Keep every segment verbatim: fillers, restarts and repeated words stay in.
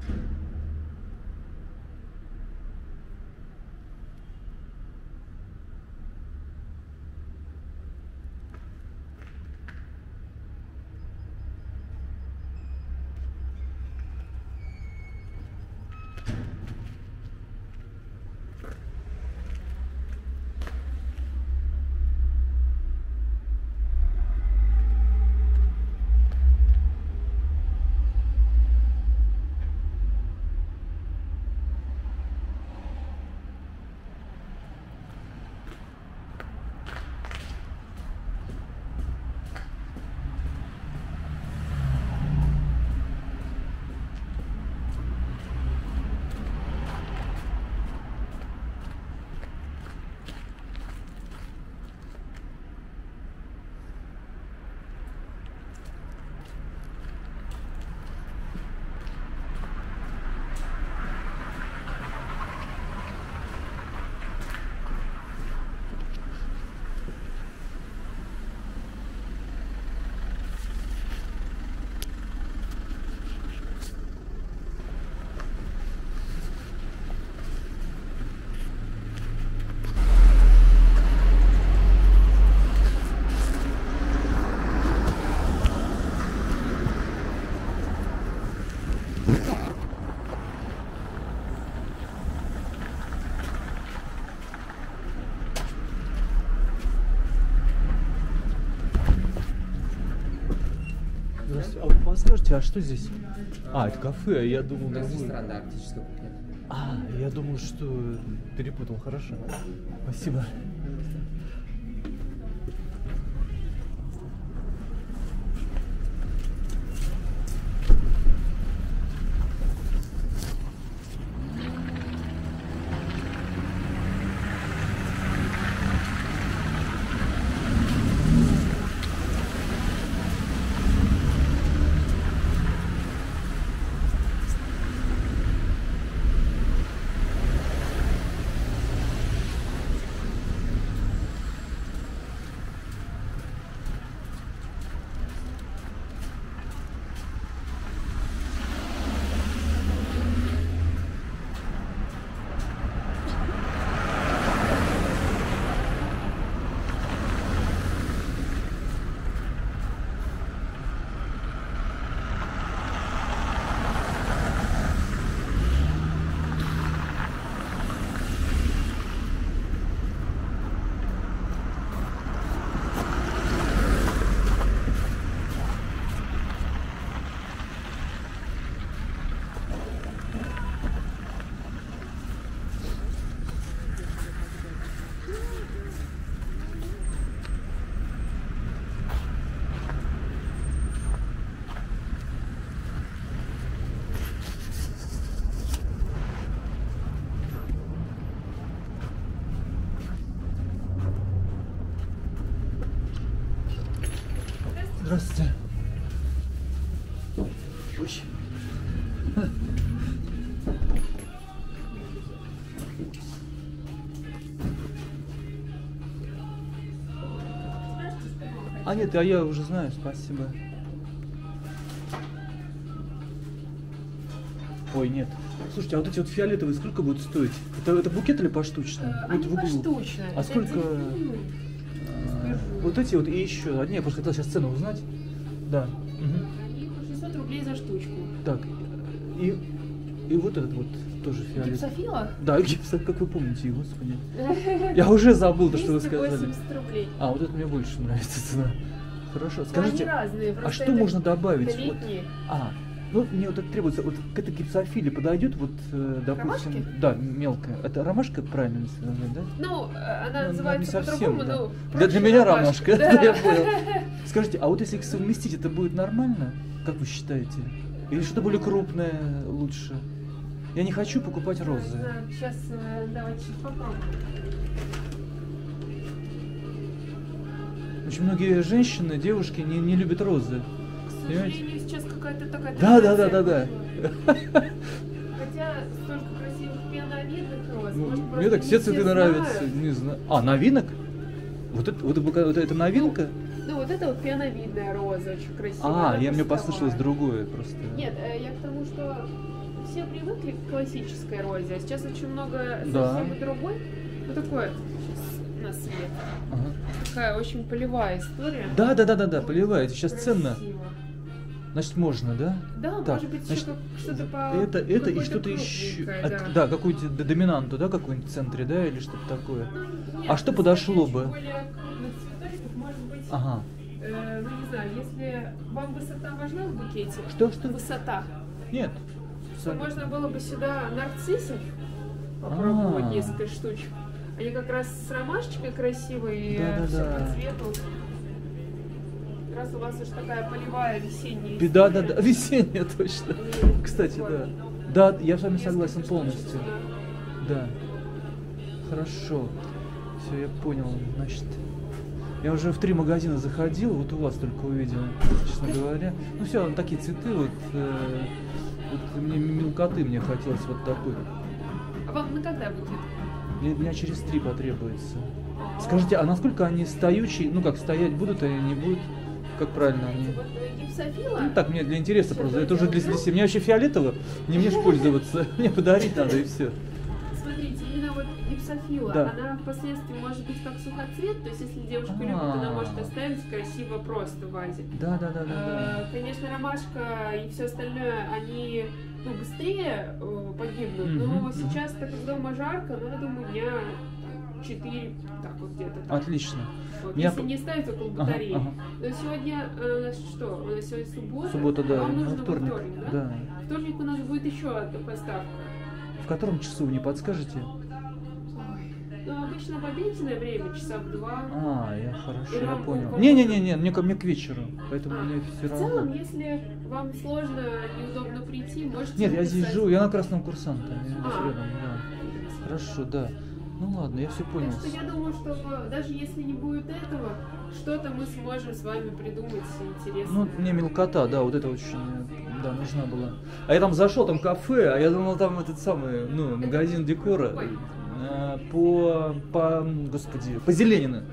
А вы подскажите, а что здесь? А, это кафе, я думал... У нас здесь странная арктическая кухня. А, я думал, что перепутал, хорошо. Спасибо. Здравствуйте. Ой. А нет, а я уже знаю, спасибо. Ой, нет. Слушайте, а вот эти вот фиолетовые сколько будут стоить? Это, это букет или поштучно? Они вот поштучно. А сколько? А, вот эти вот и еще одни. Я просто хотел сейчас цену узнать. Да. Угу. шестьсот рублей за штучку. Так. И, и вот этот вот тоже фиолетовый. Гипсофила? Да, гипсофила, как вы помните, господи. Я уже забыл то, что вы сказали. восемьдесят рублей. А, вот это мне больше нравится цена. Хорошо. Скажите, они разные, а что можно добавить? Это летние. Вот, а, ну мне вот это требуется, вот к этой гипсофиле подойдет, вот, э, допустим, ромашки? Да, мелкая. Это ромашка правильно сказать, да? Ну, она Ну, называется не совсем, по-другому, да. но... Для, для меня ромашка, Да. это я понял. Скажите, а вот если их совместить, это будет нормально? Как вы считаете? Или что-то более крупное лучше? Я не хочу покупать розы. Сейчас давайте попробуем. Очень многие женщины, девушки не, не любят розы. К сожалению, сейчас какая-то такая... Да, да, да, да, да. Хотя столько красивых пеновидных роз. Ну, может, мне так все цветы все нравятся. знают. Не знаю. А, новинок? Вот это, вот, это, вот это новинка? Ну, вот это вот пеновидная роза, очень красивая. А, она я мне кустовая. послышалось другое просто. Нет, э, я к тому, что все привыкли к классической розе, а сейчас очень много Да. совсем другой. Вот такое сейчас на свет. Ага. Такая очень полевая история. Да, да, да, да, да, поливаете. Сейчас ценно. Красиво. Значит, можно, да? Да, Так, может быть, значит, еще как- что-то по... Это, это и какое-то что-то еще. крупненькое, От- да. Да, какую-то д- доминанту, да, какую-нибудь в центре, да, или что-то такое. Ну, нет, А что на подошло самом бы? деле, более крупных цветочков, может быть, Ага. э, ну не знаю, если вам высота важна в букете, Что, что? высота, Нет. то Абсолютно. можно было бы сюда нарциссов попробовать А. несколько штучек. Они как раз с ромашечкой красивой, и Да-да-да. все по цвету. Как раз у вас уж такая полевая весенняя Би- Да, да, история. да, весенняя точно. И Кстати, вот да. Да, я с вами несколько согласен штучек полностью. сюда. Да. Хорошо. Все, я понял. Значит, я уже в три магазина заходил, вот у вас только увидел, честно говоря. Ну все, такие цветы, вот, э, вот мне мелкоты мне хотелось вот такой. А вам на когда будет? Мне дня через три потребуется. Скажите, а насколько они стоячие, ну как стоять будут, они не будут? Как правильно они? Вот э, гипсофила. Ну так, мне для интереса просто. Это уже для, для себя. Мне вообще фиолетово, не мне ж пользоваться. Мне подарить надо и все. Смотрите, именно вот гипсофила, Да. она впоследствии может быть как сухоцвет, то есть если девушка любит, А. она может оставить красиво просто в вазе. Да, да, да, да, да. Э, Конечно, ромашка и все остальное, они ну, быстрее э, погибнут, но Мгм, сейчас, так как дома жарко, ну, я думаю, дня четыре, так вот где-то так. Отлично. Вот, Меня если по- не ставить около Ага, батареи. ага. Но сегодня э, у нас что? У нас сегодня суббота. Суббота, да. Вам Ну, нужно во вторник. вторник, да? Да. Вторник у нас будет еще одна поставка. В котором часу, не подскажете? Ой. Ну, обычно в обеденное время, часа в два. А, я хорошо, Или я вам понял. комфортно? Не-не-не, мне, ко- мне к вечеру, поэтому А, мне все В равно. целом, если вам сложно, неудобно прийти, можете Нет, я написать. здесь живу, я на Красном Курсанте, я здесь А. рядом, да. Хорошо, да. Ну ладно, я все понял. Так что я думаю, что э, даже если не будет этого, что-то мы сможем с вами придумать интересное. Ну, мне мелкота, да, вот это очень, да, нужна была. А я там зашел, там кафе, а я думал, там этот самый, ну, магазин декора Ой. э, по, по, господи, по Зеленина.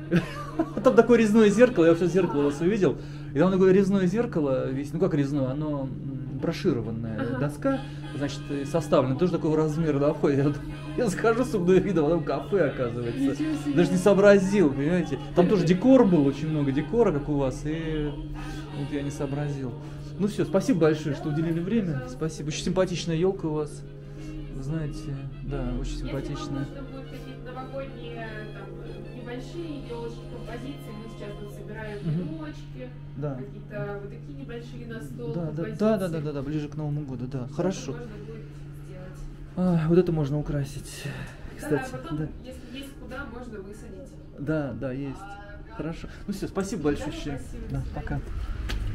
Там такое резное зеркало, я вообще зеркало у вас увидел. И там такое резное зеркало, весь, ну как резное, оно м, брошированная Ага. доска, значит, и составлена, тоже такого размера доходит. Я, я захожу с умным видом, а там кафе, оказывается. Ничего себе. Даже не сообразил, понимаете. Там тоже декор был, очень много декора, как у вас, и вот я не сообразил. Ну все, спасибо большое, что уделили время. Спасибо. Очень симпатичная елка у вас. Вы знаете, да, очень Если вам симпатичная. нужно будет какие-то новогодние там, небольшие елочки, композиции, мы сейчас вот собираем Мгм. веночки, Да. какие-то вот такие небольшие на стол Да, да, композиции. да, да, да, да, да, ближе к Новому году, да. Что-то Хорошо. можно будет сделать. А, вот это можно украсить. Кстати, Да, потом, да. если есть куда, можно высадить. Да, да, есть. Хорошо. Ну все, спасибо большое. Да, спасибо. Да, пока.